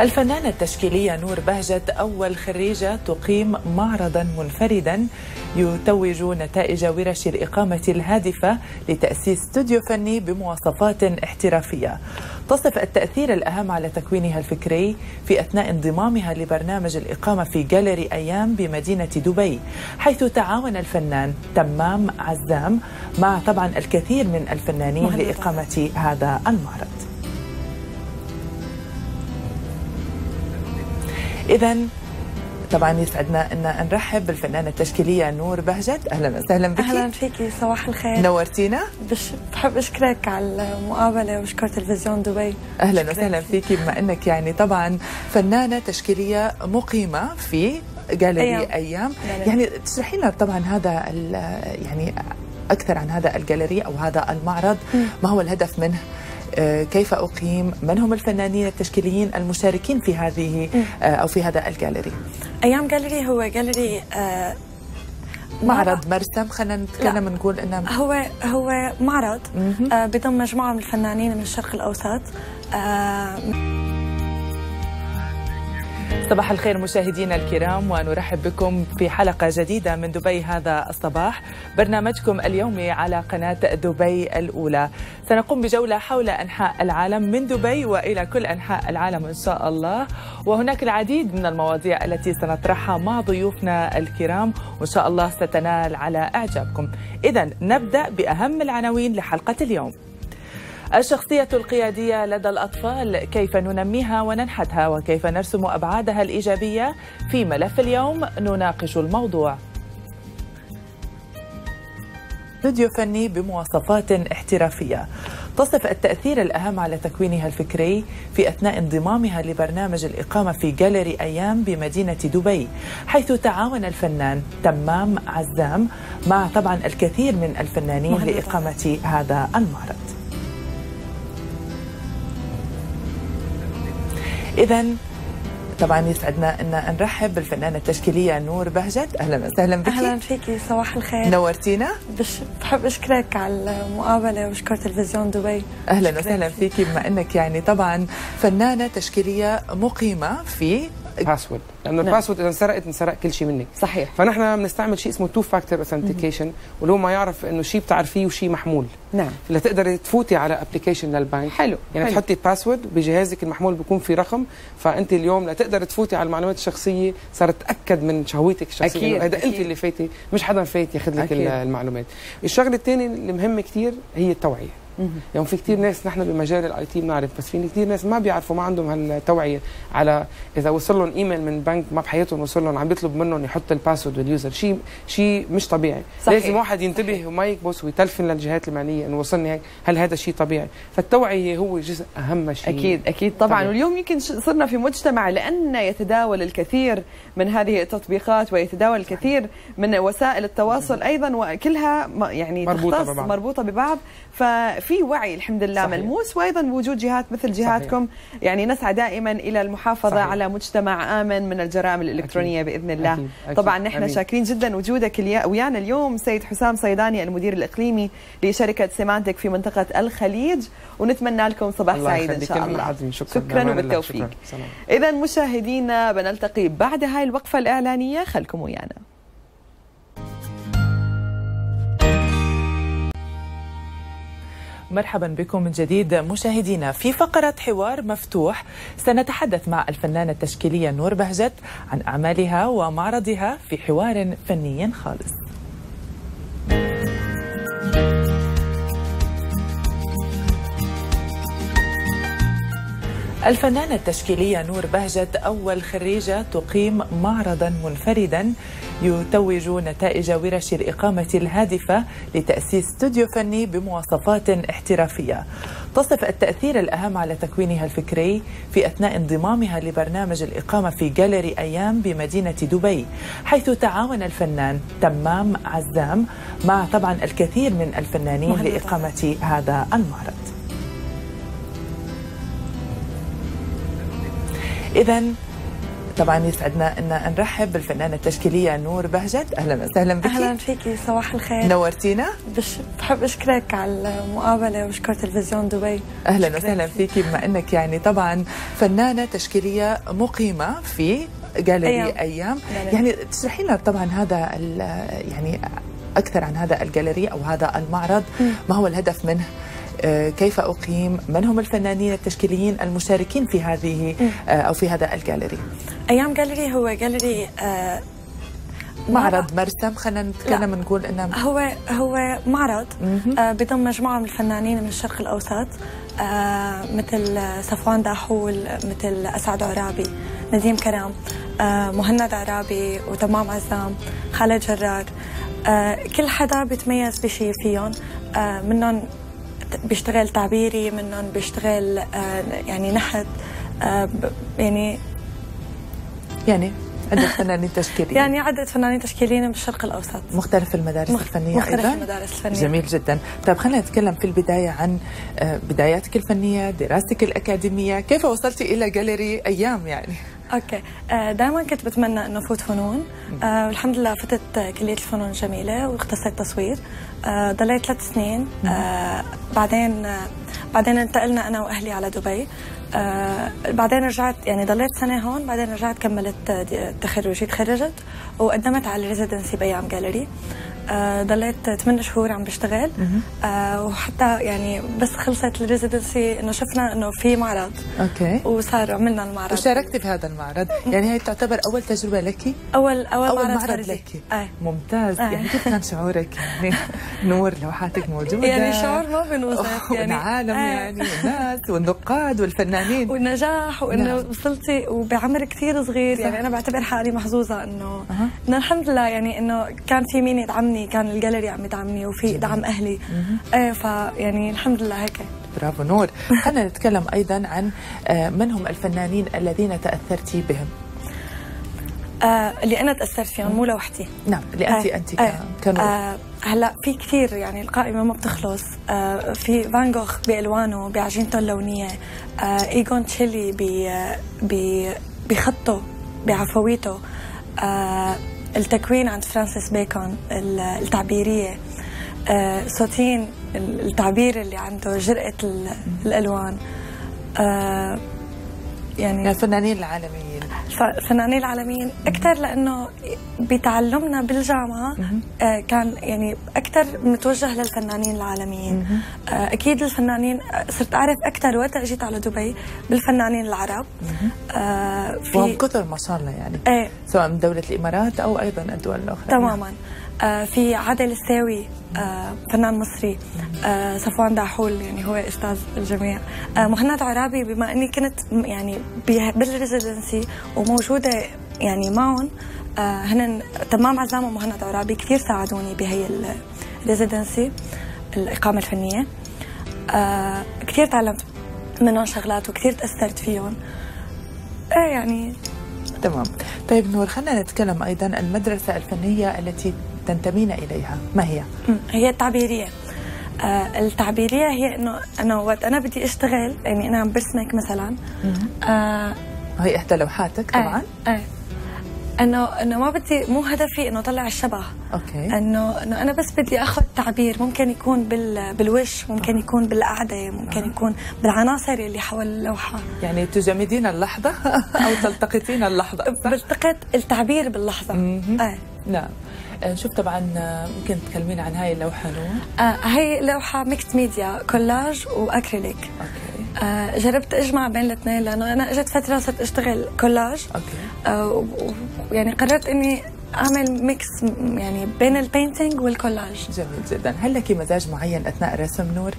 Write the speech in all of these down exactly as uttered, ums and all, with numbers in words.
الفنانة التشكيلية نور بهجت أول خريجة تقيم معرضا منفردا يتوج نتائج ورش الإقامة الهادفة لتأسيس استوديو فني بمواصفات احترافية تصف التأثير الأهم على تكوينها الفكري في أثناء انضمامها لبرنامج الإقامة في جاليري أيام بمدينة دبي، حيث تعاون الفنان تمام عزام مع طبعا الكثير من الفنانين لإقامة هذا المعرض. إذا طبعا يسعدنا ان نرحب بالفنانه التشكيليه نور بهجت. اهلا وسهلا بك. اهلا فيكي، صباح الخير. نورتينا. بش بحب اشكرك على المقابله واشكر تلفزيون دبي. اهلا وسهلا فيكي، بما انك يعني طبعا فنانه تشكيليه مقيمه في جاليري ايام, أيام. يعني تشرحي لنا طبعا هذا يعني اكثر عن هذا الجاليري او هذا المعرض، م. ما هو الهدف منه؟ كيف أقيم؟ من هم الفنانين التشكيليين المشاركين في هذه أو في هذا الجاليري؟ أيام جاليري هو جاليري آه معرض مرسم، خلينا نتكلم نقول انه هو هو معرض آه بضم مجموعة من الفنانين من الشرق الأوسط. آه صباح الخير مشاهدينا الكرام، ونرحب بكم في حلقة جديدة من دبي هذا الصباح، برنامجكم اليومي على قناة دبي الأولى. سنقوم بجولة حول أنحاء العالم من دبي وإلى كل أنحاء العالم إن شاء الله، وهناك العديد من المواضيع التي سنطرحها مع ضيوفنا الكرام وإن شاء الله ستنال على إعجابكم. إذن نبدأ بأهم العناوين لحلقة اليوم. الشخصية القيادية لدى الأطفال، كيف ننميها وننحتها وكيف نرسم أبعادها الإيجابية؟ في ملف اليوم نناقش الموضوع. استوديو فني بمواصفات احترافية تصف التأثير الأهم على تكوينها الفكري في أثناء انضمامها لبرنامج الإقامة في جاليري أيام بمدينة دبي، حيث تعاون الفنان تمام عزام مع طبعا الكثير من الفنانين لإقامة هذا المعرض. إذا طبعا يسعدنا ان نرحب بالفنانه التشكيليه نور بهجت. اهلا وسهلا بك. اهلا فيكي، صباح الخير. نورتينا. بش بحب اشكرك على المقابله واشكر تلفزيون دبي. اهلا وسهلا فيكي، بما انك يعني طبعا فنانه تشكيليه مقيمه في باسورد، لانه نعم. الباسورد اذا انسرقت انسرق كل شيء منك. صحيح. فنحن بنستعمل شيء اسمه تو فاكتور اوثنتيكيشن، واللي هو ما يعرف انه شيء بتعرفيه وشيء محمول. نعم. لتقدري تفوتي على ابلكيشن للبنك. حلو. يعني حلو. تحطي باسورد بجهازك المحمول بيكون في رقم، فانت اليوم لتقدري تفوتي على المعلومات الشخصيه صارت تاكد من شهويتك الشخصيه. اكيد. هذا انت اللي فايتي، مش حدا فايت ياخذ لك أكيد. المعلومات. الشغله الثانيه اللي مهمه كثير هي التوعيه. يعني في كثير ناس نحن بمجال الاي تي بنعرف، بس في كثير ناس ما بيعرفوا، ما عندهم هالتوعيه على اذا وصل لهم ايميل من بنك ما بحياتهم وصل لهم عم بيطلب منهم يحط الباسورد واليوزر، شيء شيء مش طبيعي. صحيح. لازم واحد ينتبه صحيح. وما يكبس ويتلفن للجهات المعنيه انه وصلني هيك، هل هذا شيء طبيعي؟ فالتوعيه هو جزء اهم شيء. اكيد اكيد طبعا طبيعي. واليوم يمكن صرنا في مجتمع لان يتداول الكثير من هذه التطبيقات ويتداول الكثير من وسائل التواصل ايضا، وكلها يعني مربوطه تختص ببعض. مربوطه ببعض، ففي وعي الحمد لله صحيح. ملموس، وايضا بوجود جهات مثل جهاتكم صحيح. يعني نسعى دائما الى المحافظه صحيح. على مجتمع امن من الجرائم الالكترونيه أكيد. باذن الله. أكيد. أكيد. طبعا نحن شاكرين جدا وجودك ويانا اليوم سيد حسام صيداني، المدير الاقليمي لشركه سيمانتك في منطقه الخليج، ونتمنى لكم صباح سعيد ان شاء الله. شكرا, شكرا وبالتوفيق. اذا مشاهدينا بنلتقي بعد هاي الوقفه الاعلانيه، خلكم ويانا. مرحبا بكم من جديد مشاهدينا. في فقرة حوار مفتوح سنتحدث مع الفنانة التشكيلية نور بهجت عن أعمالها ومعرضها في حوار فني خالص. الفنانة التشكيلية نور بهجت أول خريجة تقيم معرضا منفردا يتوج نتائج ورش الإقامة الهادفة لتأسيس استوديو فني بمواصفات احترافية تصف التأثير الأهم على تكوينها الفكري في أثناء انضمامها لبرنامج الإقامة في جاليري أيام بمدينة دبي، حيث تعاون الفنان تمام عزام مع طبعا الكثير من الفنانين لإقامة هذا المعرض. إذا طبعا يسعدنا ان نرحب بالفنانه التشكيليه نور بهجت. اهلا وسهلا بك. اهلا فيكي، صباح الخير. نورتينا. بش بحب اشكرك على المقابله واشكر تلفزيون دبي. اهلا وسهلا فيكي، بما انك يعني طبعا فنانه تشكيليه مقيمه في جاليري أيام, أيام. يعني تشرحي لنا طبعا هذا يعني اكثر عن هذا الجاليري او هذا المعرض. م. ما هو الهدف منه؟ كيف أقيم؟ من هم الفنانين التشكيليين المشاركين في هذه أو في هذا الجاليري؟ أيام جاليري هو جاليري آه معرض مرسم، خلينا نتكلم نقول انه هو هو معرض آه بضم مجموعة من الفنانين من الشرق الأوسط، آه مثل صفوان داحول، مثل أسعد عرابي، نديم كرام، آه مهند عرابي، وتمام عزام، خالد جرار. آه كل حدا بيتميز بشيء فيهم. آه منهم بيشتغل تعبيري، منهم بيشتغل آه يعني نحت، آه يعني يعني عدة فنانين تشكيليين يعني عدة فنانين تشكيليين من الشرق الأوسط، مختلف المدارس مخ... الفنية مختلف أيضا. المدارس الفنية. جميل جدا. طيب خلينا نتكلم في البداية عن بداياتك الفنية، دراستك الأكاديمية، كيف وصلتي إلى جاليري أيام يعني؟ اوكي، دائما كنت بتمنى انه فوت فنون، آه والحمد لله فتت كليه الفنون الجميله واختصيت تصوير. آه ضليت ثلاث سنين، آه بعدين آه بعدين انتقلنا انا واهلي على دبي. آه بعدين رجعت، يعني ضليت سنه هون، بعدين رجعت كملت تخرجي، تخرجت وقدمت على الريزيدنسي بايام جاليري. آه ضليت ثمان شهور عم بشتغل، آه وحتى يعني بس خلصت الريزيدنسي انه شفنا انه في معرض، اوكي، وصار عملنا المعرض وشاركتي في هذا المعرض. يعني هي تعتبر اول تجربه لك؟ اول اول, أول معرض, معرض لك. آه. ممتاز. آه. يعني كيف كان شعورك يعني نور لوحاتك موجوده؟ يعني شعور ما بنوصف، يعني العالم آه. يعني والناس والنقاد والفنانين والنجاح، وانه نعم. وصلتي وبعمر كثير صغير. يعني انا بعتبر حالي محظوظه انه أه. انه الحمد لله، يعني انه كان في مين يدعمني، كان الجاليري عم يدعمني وفي جميل. دعم اهلي. ايه فيعني الحمد لله هيك. برافو نور. خلينا نتكلم ايضا عن من هم الفنانين الذين تاثرتي بهم. آه اللي انا تاثرت فيهم مو لوحدي. نعم، اللي انت آه انت آه كانوا آه هلا في كثير، يعني القائمه ما بتخلص. آه في فان جوخ بالوانه بعجينته اللونيه، آه ايغون تشيلي ب بخطه بعفويته، آه التكوين عند فرانسيس بيكون التعبيريه، آه سوتين التعبير اللي عنده جرأة الالوان. آه يعني الفنانين العالميين، الفنانين العالميين اكثر، لانه بتعلمنا بالجامعه آه كان يعني اكثر متوجه للفنانين العالميين. آه اكيد الفنانين صرت اعرف اكثر وقت اجيت على دبي بالفنانين العرب. آه وهم كثر ما شاء الله يعني، ايه سواء من دوله الامارات او ايضا الدول الاخرى. تماما. آه في عادل الساوي، آه فنان مصري، آه صفوان داحول يعني هو استاذ الجميع، آه مهند عرابي. بما اني كنت يعني بالريزيدنسي وموجوده يعني معهم، آه هن تمام عزام ومهند عرابي كثير ساعدوني بهي الريزيدنسي، الاقامه الفنيه. آه كثير تعلمت منهم شغلات وكثير تاثرت فيهم. ايه يعني تمام. طيب نور، خلينا نتكلم ايضا عن المدرسه الفنيه التي تنتمين اليها، ما هي؟ هي التعبيرية. آه التعبيرية هي انه انا وقت انا بدي اشتغل، يعني انا عم برسمك مثلا، آه هي احدى لوحاتك طبعا. آه آه انه انه ما بدي، مو هدفي انه اطلع الشبه. اوكي. انه انه انا بس بدي اخذ تعبير، ممكن يكون بال بالوش، ممكن يكون بالقعده، ممكن يكون بالعناصر اللي حول اللوحه. يعني تجمدين اللحظه او تلتقطين اللحظه. بلتقط التعبير باللحظه. اه نعم. شوف طبعا ممكن تكلمينا عن هاي اللوحه نور؟ آه هي لوحه ميكس ميديا، كولاج واكريليك. اوكي. آه جربت اجمع بين الاثنين، لانه انا اجت فتره صرت اشتغل كولاج. اوكي. آه ويعني قررت اني اعمل ميكس يعني بين البينتينج والكولاج. جميل جدا. هل لك مزاج معين اثناء الرسم نور؟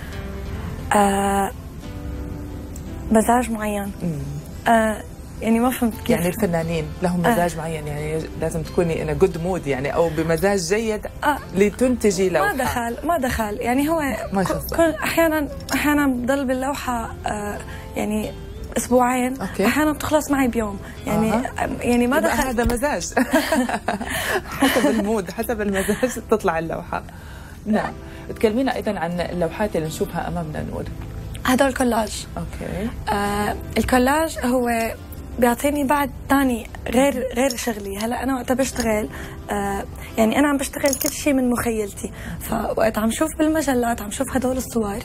آه مزاج معين؟ آه يعني ما فهمت كيف. يعني الفنانين لهم مزاج آه. معين، يعني لازم تكوني in a good mood يعني، او بمزاج جيد آه. لتنتجي لوحه. ما دخل ما دخل يعني هو كل احيانا احيانا بضل باللوحه آه يعني اسبوعين. أوكي. احيانا بتخلص معي بيوم يعني. آه. يعني ما دخل. هذا مزاج. حسب المود، حسب المزاج تطلع اللوحه. نعم. تكلمينا ايضا عن اللوحات اللي نشوفها امامنا نور. هذا الكولاج. اوكي. آه الكولاج هو بيعطيني بعد ثاني غير غير شغلي. هلا انا وقت بشتغل آه يعني انا عم بشتغل كل شيء من مخيلتي، فوقت عم شوف بالمجلات عم شوف هدول الصور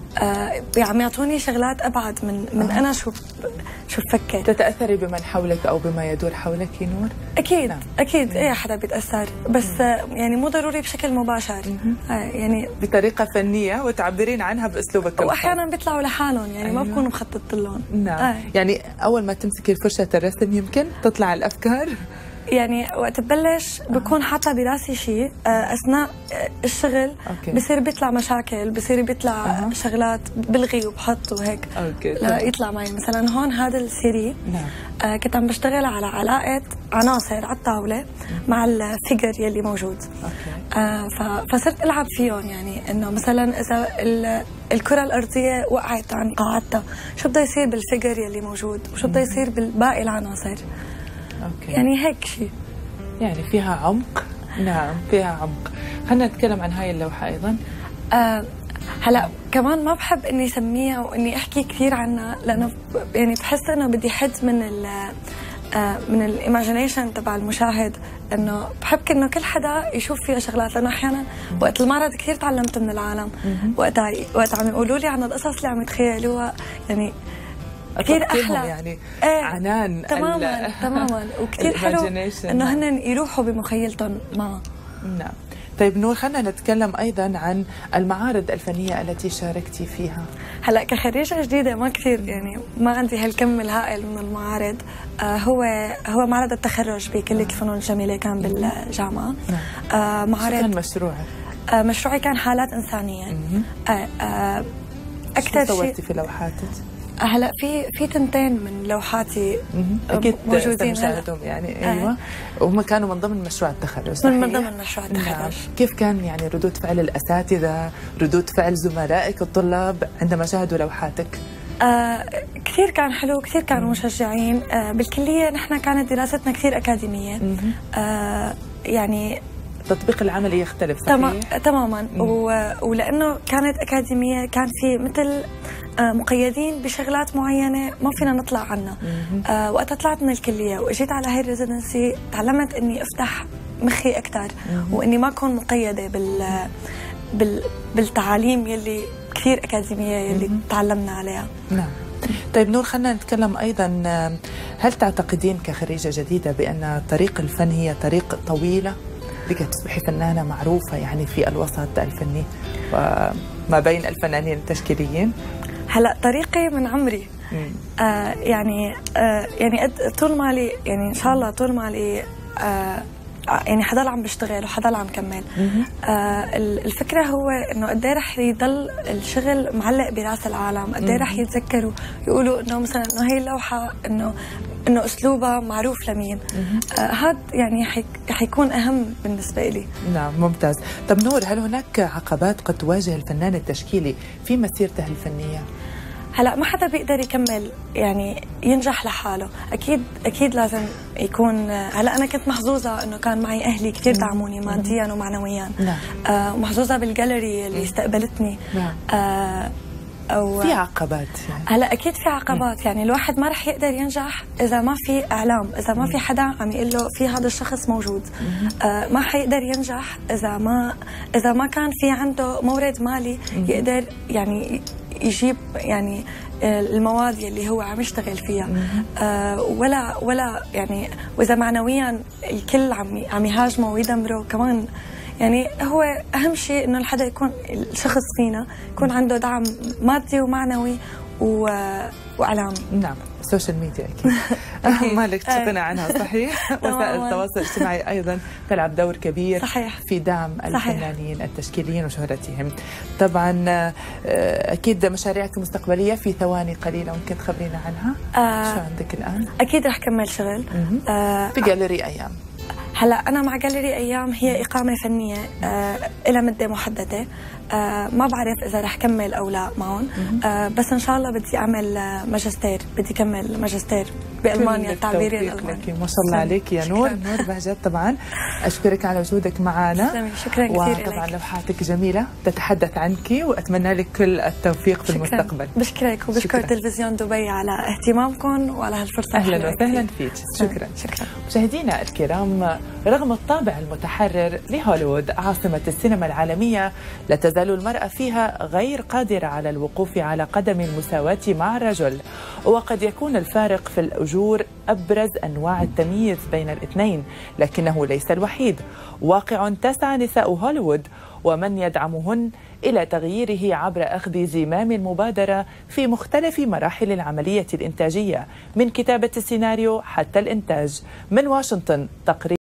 آه عم يعطوني شغلات ابعد من من آه. انا شو شو بفكر. تتاثري بمن حولك او بما يدور حولك نور؟ اكيد نعم. اكيد اي حدا بيتاثر، بس آه يعني مو ضروري بشكل مباشر، آه يعني بطريقه فنيه وتعبرين عنها باسلوبك. واحيانا بيطلعوا لحالهم يعني أيوة. ما بكونوا مخطط لهم. نعم آه. يعني اول ما تمسكي فرشه الرسم يمكن تطلع الافكار؟ يعني وقت ببلش بكون حاطه براسي شيء اثناء الشغل أوكي. بصير بيطلع مشاكل، بصير بيطلع أه. شغلات بلغي وبحط وهيك أوكي. لا يطلع معي مثلا هون هذا السيري نعم. آه كنت عم بشتغل على علاقه عناصر على الطاوله مع الفيجر يلي موجود أوكي. آه فصرت العب فيهم، يعني انه مثلا اذا الكره الارضيه وقعت عن قاعدتها شو بده يصير بالفيجر يلي موجود وشو بده يصير بالباقي العناصر. أوكي. يعني هيك شيء، يعني فيها عمق. نعم فيها عمق. خلينا نتكلم عن هاي اللوحة أيضا. آه هلا كمان ما بحب إني سميها وإني أحكي كثير عنها، لأنه يعني بحس إنه بدي حد من ال آه من الايماجينيشن تبع المشاهد، إنه بحب إنه كل حدا يشوف فيها شغلات، لأنه أحيانا وقت المعرض كثير تعلمت من العالم وقت وقت عم يقولوا لي عن القصص اللي عم يتخيلوها، يعني كثير احلى يعني ايه عنان تماما تماما وكثير حلو انه هن يروحوا بمخيلتهم معه. نعم. طيب نور خلينا نتكلم ايضا عن المعارض الفنيه التي شاركتي فيها. هلا كخريجه جديده ما كثير يعني ما عندي هالكم الهائل من المعارض. آه هو هو معرض التخرج بكليه الفنون الجميله كان بالجامعه. آه معرض كان مشروعك؟ آه مشروعي كان حالات انسانيه. آه آه اكثر شيء صورتي في لوحاتك؟ هلا في في تنتين من لوحاتي اكيد موجودين مشاهدهم يعني ايوه آه. وهم كانوا من ضمن مشروع التخرج. من ضمن مشروع التخرج. نعم. كيف كان يعني ردود فعل الاساتذه، ردود فعل زملائك الطلاب عندما شاهدوا لوحاتك؟ آه كثير كان حلو، كثير كانوا مشجعين. آه بالكليه نحن كانت دراستنا كثير اكاديميه. آه يعني تطبيق العملي يختلف صحيح؟ تماما. ولانه كانت اكاديميه كان في مثل آه مقيدين بشغلات معينه ما فينا نطلع عنها. آه وقت طلعت من الكليه واجيت على هاي الريزيدنسي تعلمت اني افتح مخي اكثر واني ما اكون مقيده بال, بال بالتعاليم يلي كثير اكاديميه يلي تعلمنا عليها. نعم. طيب نور خلينا نتكلم ايضا، هل تعتقدين كخريجه جديده بان طريق الفن هي طريق طويله لكي تصبحي فنانه معروفه يعني في الوسط الفني وما بين الفنانين التشكيليين؟ هلا طريقي من عمري آه يعني آه يعني طول ما لي يعني ان شاء الله طول ما لي آه يعني حضل عم بشتغل وحضل عم كمل. آه الفكره هو انه قد ايه رح يضل الشغل معلق براس العالم، قد ايه رح يتذكروا يقولوا انه مثلا انه هي اللوحه انه انه اسلوبها معروف لمين. هذا آه يعني حيكون اهم بالنسبه لي. نعم ممتاز. طب نور هل هناك عقبات قد تواجه الفنان التشكيلي في مسيرته الفنيه؟ هلا ما حدا بيقدر يكمل يعني ينجح لحاله، اكيد اكيد لازم يكون. هلا انا كنت محظوظه انه كان معي اهلي كثير دعموني ماديا ومعنويا. نعم. آه محظوظه بالجاليري اللي استقبلتني. نعم. آه أو في عقبات يعني. هلا اكيد في عقبات، يعني الواحد ما رح يقدر ينجح اذا ما في اعلام، اذا ما في حدا عم يقول له في هذا الشخص موجود. آه ما حيقدر ينجح اذا ما اذا ما كان في عنده مورد مالي يقدر يعني يجيب يعني المواد اللي هو عم يشتغل فيها. آه ولا ولا يعني واذا معنويا الكل عم عم يهاجمه ويدمره كمان. يعني هو اهم شيء انه الحدا يكون الشخص فينا يكون عنده دعم مادي ومعنوي واعلامي. نعم السوشيال ميديا اكيد اكيد مالك تشغلنا عنها صحيح. وسائل التواصل الاجتماعي ايضا تلعب دور كبير صحيح. في دعم الفنانين التشكيليين وشهرتهم. طبعا اكيد مشاريعك المستقبليه في ثواني قليله ممكن تخبرينا عنها؟ آه شو عندك الان؟ اكيد رح كمل شغل آه في جاليري ايام. هلا أنا مع جاليري أيام هي إقامة فنية آه إلى مدة محددة. آه ما بعرف اذا رح كمل او لا معهم، آه بس ان شاء الله بدي اعمل ماجستير، بدي كمل ماجستير بالمانيا التعبيري الالماني. ما شاء الله عليك يا نور. نور بهجت طبعا اشكرك على وجودك معنا. شكرا كثير. وطبعا لوحاتك جميله تتحدث عنك واتمنى لك كل التوفيق في شكرا. المستقبل. بشكرك وبشكر تلفزيون دبي على اهتمامكم وعلى هالفرصه. اهلا وسهلا فيك. شكرا. شكرا. مشاهدينا الكرام، رغم الطابع المتحرر لهوليوود عاصمه السينما العالميه، لا تزال المراه فيها غير قادره على الوقوف على قدم المساواه مع الرجل، وقد يكون الفارق في الاجور ابرز انواع التمييز بين الاثنين، لكنه ليس الوحيد. واقع تسعى نساء هوليوود ومن يدعمهن إلى تغييره عبر أخذ زمام المبادرة في مختلف مراحل العملية الإنتاجية، من كتابة السيناريو حتى الإنتاج. من واشنطن تقرير